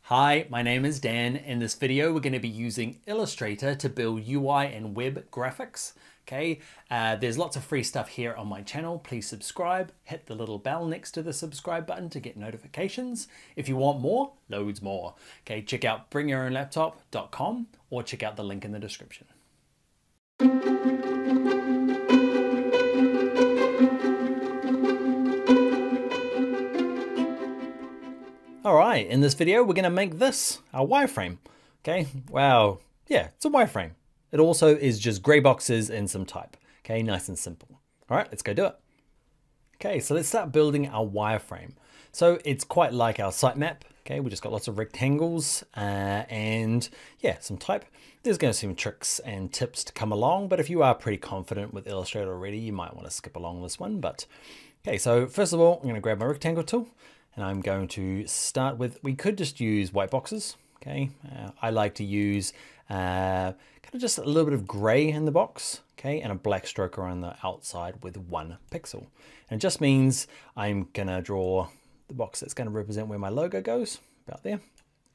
Hi, my name is Dan. In this video, we're going to be using Illustrator to build UI and web graphics. Okay, there's lots of free stuff here on my channel. Please subscribe, hit the little bell next to the subscribe button to get notifications. If you want more, loads more. Okay, check out bringyourownlaptop.com or check out the link in the description. All right, in this video, we're going to make this our wireframe. Okay, wow, yeah, it's a wireframe. It also is just gray boxes and some type. Okay, nice and simple. All right, let's go do it. Okay, so let's start building our wireframe. So it's quite like our sitemap. Okay, we just got lots of rectangles and yeah, some type. There's going to be some tricks and tips to come along, but if you are pretty confident with Illustrator already, you might want to skip along this one. But okay, so first of all, I'm going to grab my rectangle tool and I'm going to start with, we could just use white boxes. Okay, I like to use kind of just a little bit of gray in the box, okay, and a black stroke around the outside with 1 pixel. And it just means I'm gonna draw the box that's gonna represent where my logo goes, about there.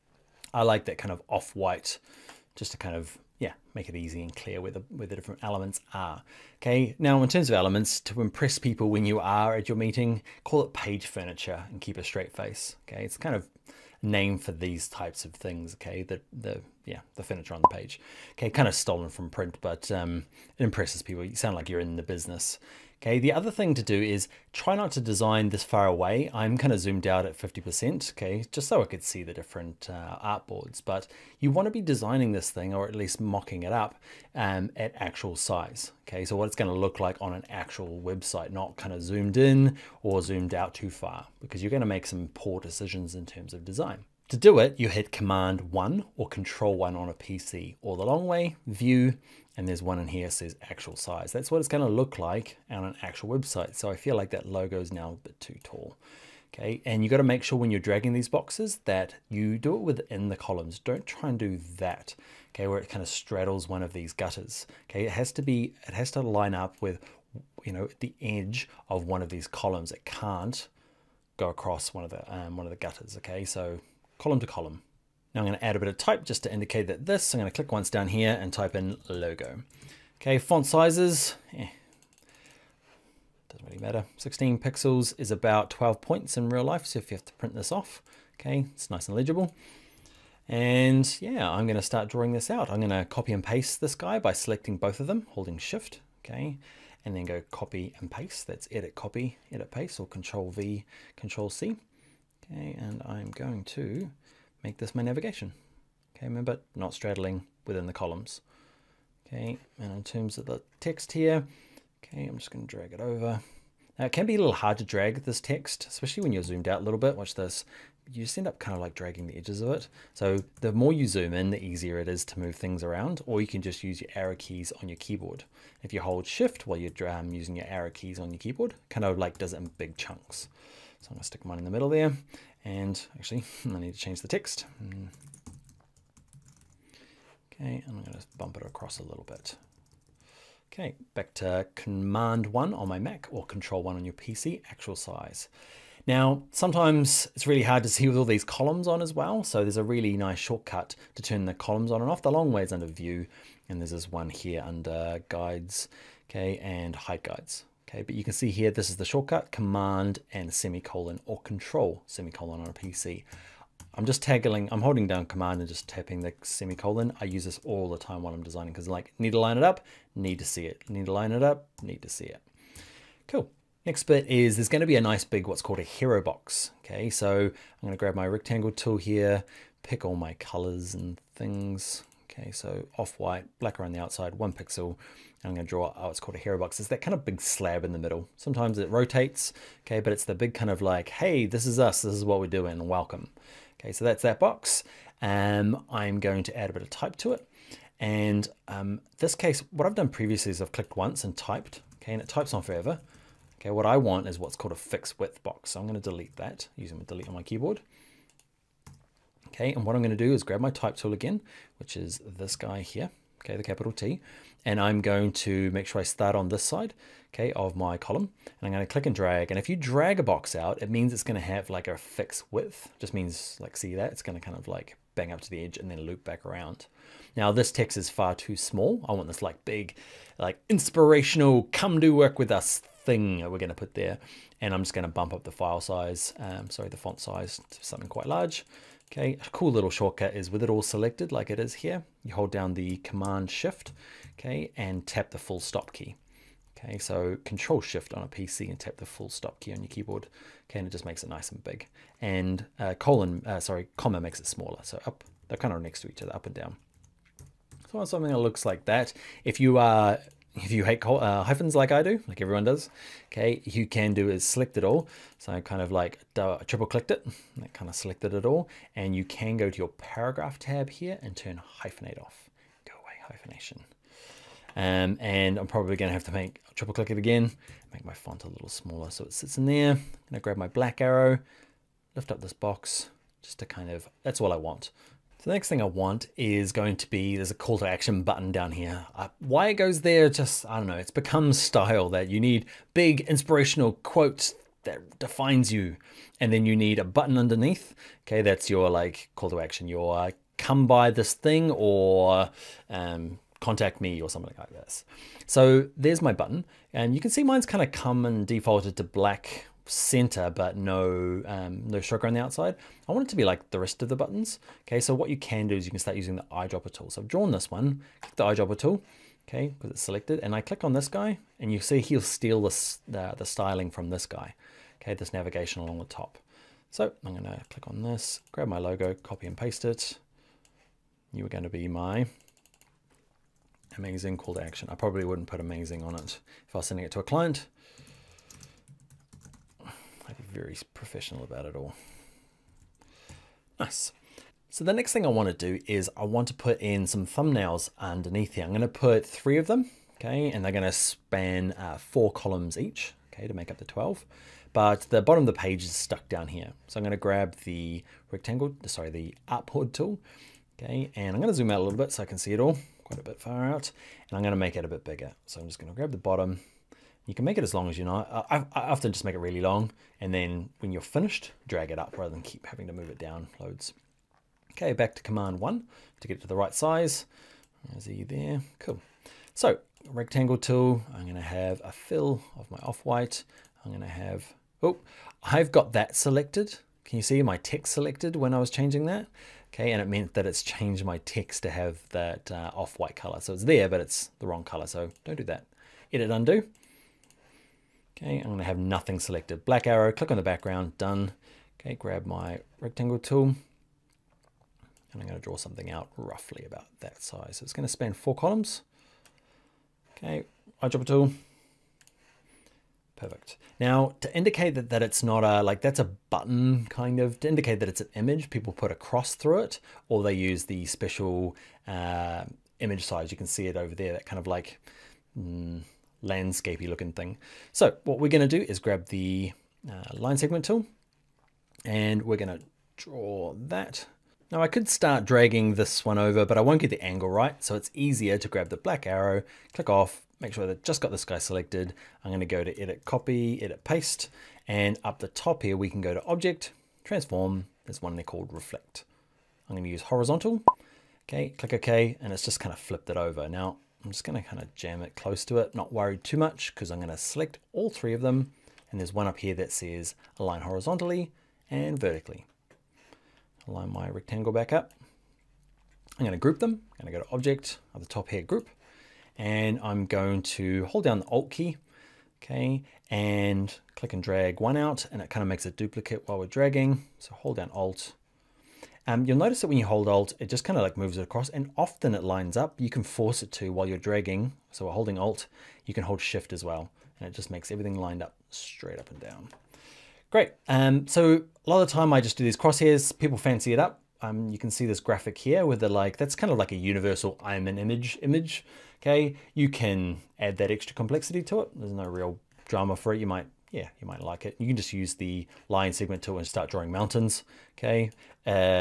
I like that kind of off-white, just to kind of, yeah, make it easy and clear where the different elements are. Okay, now in terms of elements, to impress people when you are at your meeting, call it page furniture and keep a straight face. Okay, it's kind of name for these types of things. Okay, the furniture on the page. Okay, kind of stolen from print, but it impresses people. You sound like you're in the business. Okay, the other thing to do is try not to design this far away. I'm kind of zoomed out at 50%, okay, just so I could see the different artboards. But you want to be designing this thing, or at least mocking it up at actual size. Okay, so what it's going to look like on an actual website, not kind of zoomed in or zoomed out too far, because you're going to make some poor decisions in terms of design. To do it, you hit Command 1 or Control 1 on a PC, or the long way, View, and there's one in here that says actual size. That's what it's going to look like on an actual website. So I feel like that logo is now a bit too tall. Okay, and you got to make sure when you're dragging these boxes that you do it within the columns. Don't try and do that, okay, where it kind of straddles one of these gutters. Okay, it has to line up with, you know, the edge of one of these columns. It can't go across one of the gutters. Okay, so column to column. Now I'm going to add a bit of type just to indicate that this, I'm going to click once down here and type in logo. Okay, font sizes, doesn't really matter. 16 pixels is about 12 points in real life, so if you have to print this off, okay, it's nice and legible. And yeah, I'm going to start drawing this out. I'm going to copy and paste this guy by selecting both of them, holding Shift, okay, and then go copy and paste. That's edit, copy, edit, paste, or Control V, Control C. Okay, and I'm going to make this my navigation. Okay, remember, not straddling within the columns. Okay, and in terms of the text here, okay, I'm just going to drag it over. Now it can be a little hard to drag this text, especially when you're zoomed out a little bit. Watch this. You just end up kind of like dragging the edges of it. So the more you zoom in, the easier it is to move things around, or you can just use your arrow keys on your keyboard. If you hold Shift while you're using your arrow keys on your keyboard, kind of like does it in big chunks. So I'm going to stick mine in the middle there. And actually, I need to change the text. Okay, and I'm going to bump it across a little bit. Okay, back to Command 1 on my Mac or Control 1 on your PC, actual size. Now, sometimes it's really hard to see with all these columns on as well. So there's a really nice shortcut to turn the columns on and off. The long way is under View, and there's this one here under Guides, okay, and Hide Guides. Okay, but you can see here, this is the shortcut, Command and semicolon, or Control semicolon on a PC. I'm holding down Command and just tapping the semicolon. I use this all the time while I'm designing because like, need to line it up, need to see it. Need to line it up, need to see it. Cool. Next bit is there's going to be a nice big what's called a hero box. Okay, so I'm going to grab my rectangle tool here, pick all my colors and things. Okay, so off-white, black around the outside, 1 pixel. I'm going to draw what's called a hero box. It's that kind of big slab in the middle. Sometimes it rotates, okay, but it's the big kind of like, hey, this is us, this is what we're doing, welcome. Okay, so that's that box. I'm going to add a bit of type to it. And this case, what I've done previously is I've clicked once and typed, okay, and it types on forever. Okay, what I want is what's called a fixed width box. So I'm going to delete that using the delete on my keyboard. Okay, and what I'm going to do is grab my type tool again, which is this guy here. okay, the capital T, and I'm going to make sure I start on this side, okay, of my column, and I'm going to click and drag. And if you drag a box out, it means it's going to have like a fixed width. Just means, like, see that? It's going to kind of like bang up to the edge and then loop back around. Now this text is far too small. I want this like big, like inspirational, come do work with us thing that we're going to put there. And I'm just going to bump up the file size, the font size to something quite large. Okay, a cool little shortcut is with it all selected like it is here, you hold down the Command Shift, okay, and tap the full stop key. Okay, so Control Shift on a PC and tap the full stop key on your keyboard. Okay, and it just makes it nice and big. And comma makes it smaller. So up, they're kind of next to each other, up and down. So I want something that looks like that. If you hate hyphens like I do, like everyone does, okay, you can do is select it all. So I kind of like triple clicked it, and that kind of selected it all. And you can go to your paragraph tab here and turn hyphenate off. Go away, hyphenation. And I'm probably going to have to triple click it again, make my font a little smaller so it sits in there. I'm going to grab my black arrow, lift up this box, just to kind of, that's all I want. So the next thing I want is going to be, there's a call to action button down here. Why it goes there, just, I don't know, it's become style that you need big inspirational quotes that defines you. And then you need a button underneath. Okay, that's your like call to action, your come by this thing or contact me or something like this. So there's my button, and you can see mine's kind of come and defaulted to black center, but no stroke on the outside. I want it to be like the rest of the buttons. Okay, so what you can do is you can start using the eyedropper tool. So I've drawn this one, click the eyedropper tool, okay, because it's selected, and I click on this guy, and you see he'll steal the styling from this guy, okay, this navigation along the top. So I'm going to click on this, grab my logo, copy and paste it. You are going to be my amazing call to action. I probably wouldn't put amazing on it if I was sending it to a client. I'd be very professional about it all. Nice. So the next thing I want to do is I want to put in some thumbnails underneath here. I'm going to put 3 of them, okay, and they're going to span 4 columns each, okay, to make up the 12. But the bottom of the page is stuck down here. So I'm going to grab the the artboard tool, okay, and I'm going to zoom out a little bit so I can see it all quite a bit far out, and I'm going to make it a bit bigger. So I'm just going to grab the bottom. You can make it as long as you know. I often just make it really long, and then when you're finished, drag it up rather than keep having to move it down loads. Okay, back to Command 1 to get it to the right size. There's E there, cool. So rectangle tool, I'm going to have a fill of my off-white. I'm going to have, oh, I've got that selected. Can you see my text selected when I was changing that? Okay, and it meant that it's changed my text to have that off-white color. So it's there, but it's the wrong color, so don't do that. Edit, undo. Okay, I'm going to have nothing selected. Black arrow, click on the background, done. Okay, grab my rectangle tool, and I'm going to draw something out roughly about that size. So it's going to span 4 columns. Okay, eyedropper tool. Perfect. Now, to indicate that it's not a, like that's a button kind of, to indicate that it's an image, people put a cross through it, or they use the special image size. You can see it over there, that kind of like landscapey looking thing. So what we're going to do is grab the line segment tool, and we're going to draw that. Now I could start dragging this one over, but I won't get the angle right. So it's easier to grab the black arrow, click off, make sure that I've just got this guy selected. I'm going to go to edit copy, edit paste, and up the top here we can go to object, transform. There's one there called reflect. I'm going to use horizontal. Okay, click OK, and it's just kind of flipped it over. Now I'm just going to kind of jam it close to it, not worried too much, because I'm going to select all 3 of them, and there's one up here that says align horizontally and vertically. Align my rectangle back up. I'm going to group them. I'm going to go to object at the top here, group, and I'm going to hold down the Alt key, okay, and click and drag one out, and it kind of makes a duplicate while we're dragging. So hold down Alt. You'll notice that when you hold Alt, it just kind of like moves it across, and often it lines up. You can force it to while you're dragging. So we're holding Alt. You can hold Shift as well, and it just makes everything lined up straight up and down. Great. So a lot of the time I just do these crosshairs. People fancy it up. You can see this graphic here with the like, that's kind of like a universal I'm an image. Okay. You can add that extra complexity to it. There's no real drama for it. You might like it. You can just use the line segment tool and start drawing mountains. Okay.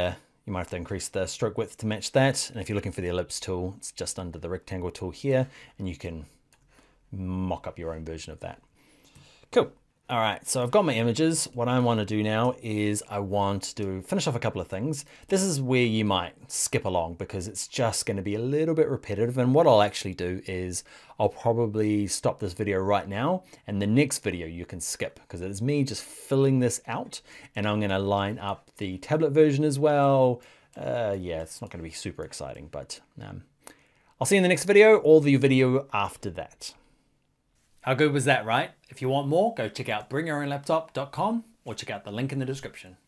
You might have to increase the stroke width to match that. And if you're looking for the ellipse tool, it's just under the rectangle tool here, and you can mock up your own version of that. Cool. All right, so I've got my images. What I want to do now is I want to finish off a couple of things. This is where you might skip along because it's just going to be a little bit repetitive. And what I'll actually do is I'll probably stop this video right now, and the next video you can skip because it's me just filling this out, and I'm going to line up the tablet version as well. Yeah, it's not going to be super exciting, but I'll see you in the next video or the video after that. How good was that, right? If you want more, go check out bringyourownlaptop.com or check out the link in the description.